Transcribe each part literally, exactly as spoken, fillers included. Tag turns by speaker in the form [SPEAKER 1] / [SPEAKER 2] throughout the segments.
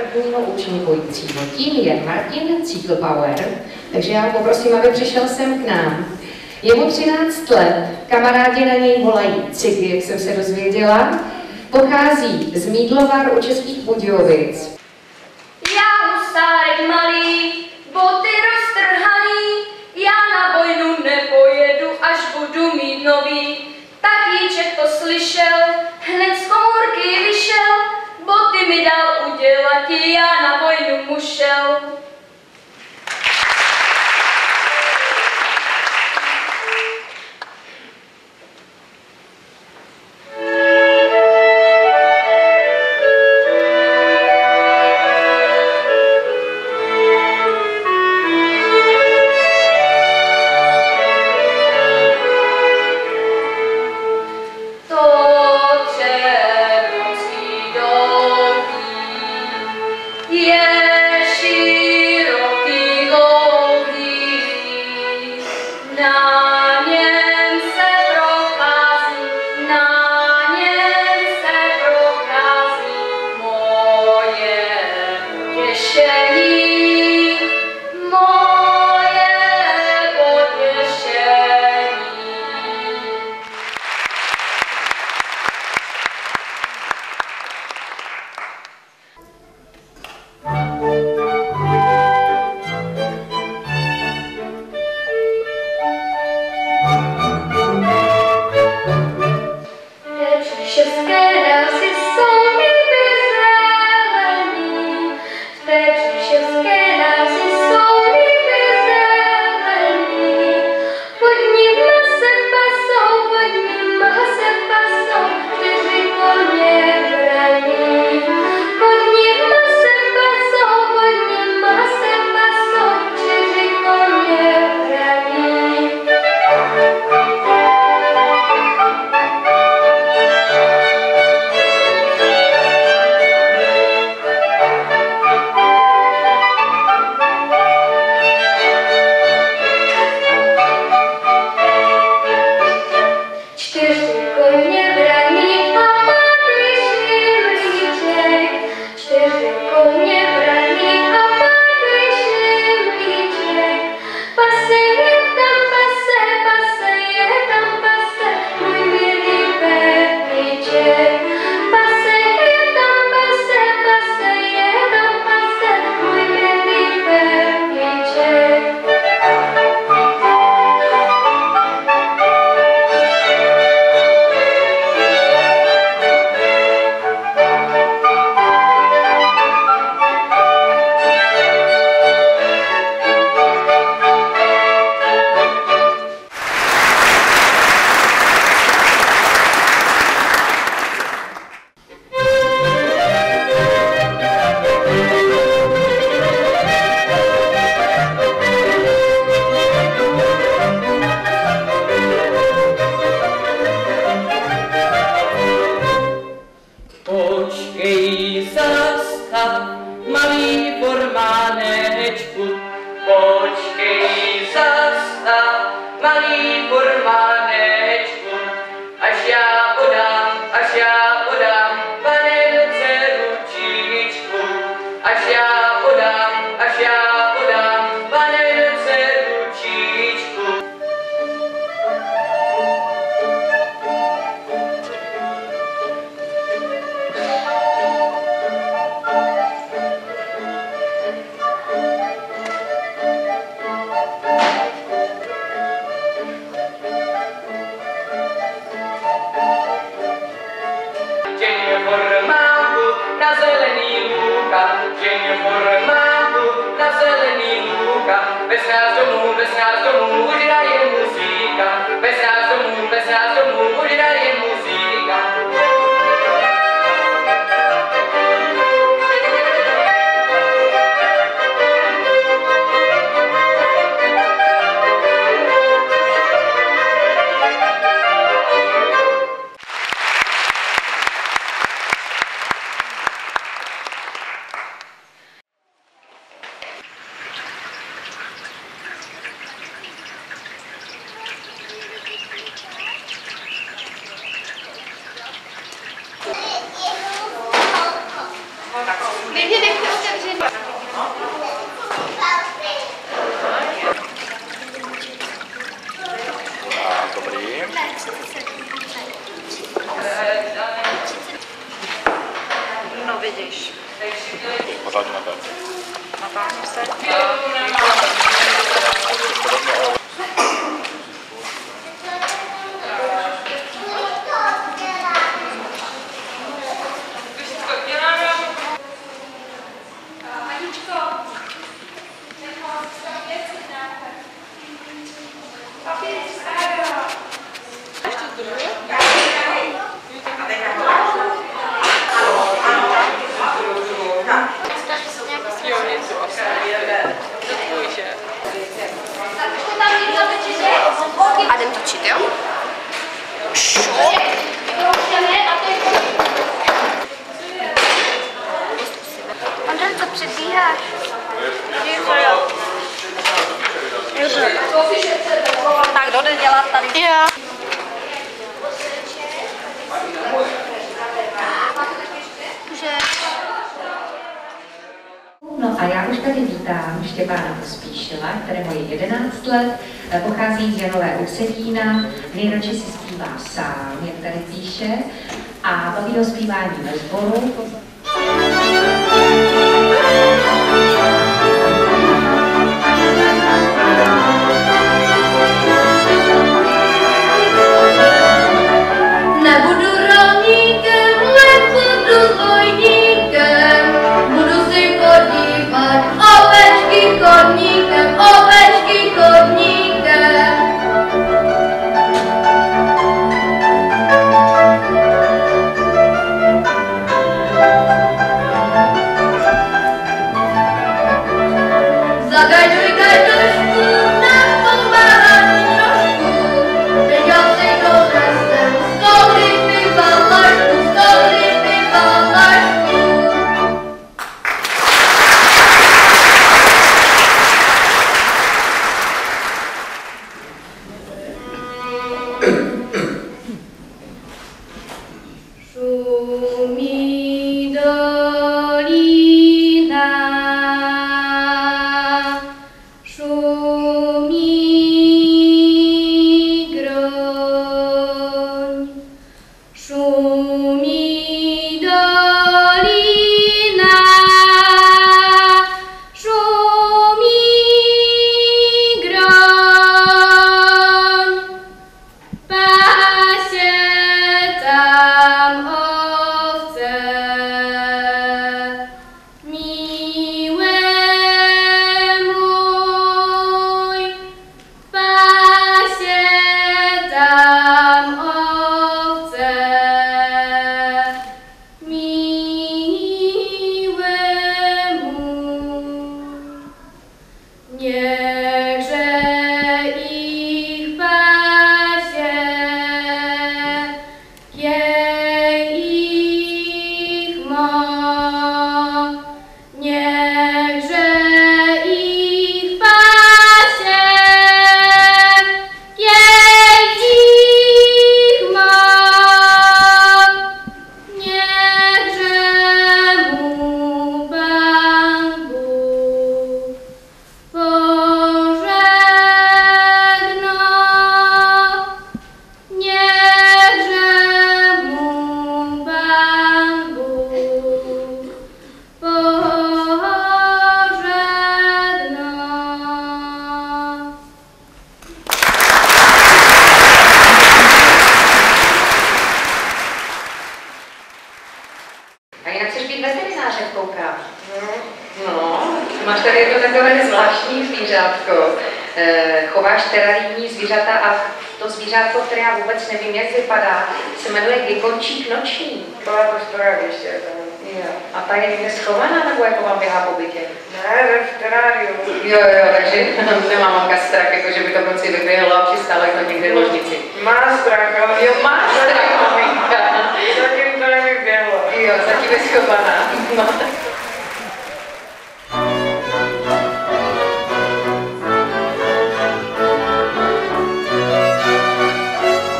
[SPEAKER 1] prvního účinkujícího. Tím je Martin Cíklbauer, takže já ho poprosím, aby přišel sem k nám. Je mu třináct let, kamarádi na něj volají Cigy, jak jsem se dozvěděla. Pochází z Mídlovar u Českých Budějovic.
[SPEAKER 2] Já husárek malý, boty roztrhaný, já na vojnu nepojedu, až budu mít nový. Tatíček to slyšel, hned z komůrky vyšel, boty mi dal udělat, já na vojnu mu šel. Klidně nechte otevřený.
[SPEAKER 3] Dobrý.
[SPEAKER 2] No vidíš.
[SPEAKER 3] Pořádně na to.
[SPEAKER 2] Natáhnu se.
[SPEAKER 4] A jdem točit, jo?
[SPEAKER 2] Ondra, co předbíháš?
[SPEAKER 4] Tak kdo jde dělat tady?
[SPEAKER 2] Já.
[SPEAKER 1] No a já už tady vítám Štěpána Pospíšila, kterému je jedenáct let, pochází z Janové Usedína, nejradši si zpívá sám, jak tady píše, a baví ho zpívání ve sboru.
[SPEAKER 2] Nebudu rolníkem, nebudu vojníkem, budu si podívat ovečky chodníkem, ovečky chodníkem. Zagajduj gajdušku, na pomáhat trošku, teď já si to nesem, stoly piva lašku, stoly piva lašku. Šumí dolina, šumí groň, šumí dolina, šumí groň, pasie tam ovce, miłe mój, pasie tam ovce, miłe mój. Niechże ich pasie, jej ich ma. Niechże ich pasie, jej ich ma. Niechże mu Pan Bóg pożegna, niechże mu Pan Bóg pożegna.
[SPEAKER 1] A jinak chceš být veterinářem, koukám. No, máš tady jedno takové zvláštní zvířátko. Eh, chováš terarijní zvířata a to zvířátko, které já vůbec nevím, jak vypadá, se jmenuje gigončík noční.
[SPEAKER 5] To je prostora ještě.
[SPEAKER 1] Jo. A ta je někde schovaná, nebo jako vám běhá po bytě?
[SPEAKER 5] Ne, v teráriu.
[SPEAKER 1] Jo, jo, takže nemá mamka strach, jako že by to v noci vyběhlo a přistála to někde v ložnici.
[SPEAKER 5] Má strach, ale
[SPEAKER 1] Jo, má strach, maminka.
[SPEAKER 5] zatím to nevyběhlo.
[SPEAKER 1] Jo, zatím je schovaná. No.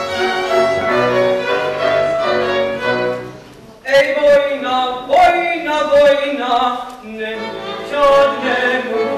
[SPEAKER 5] Ej, vojna, vojna, wojna, není žádnému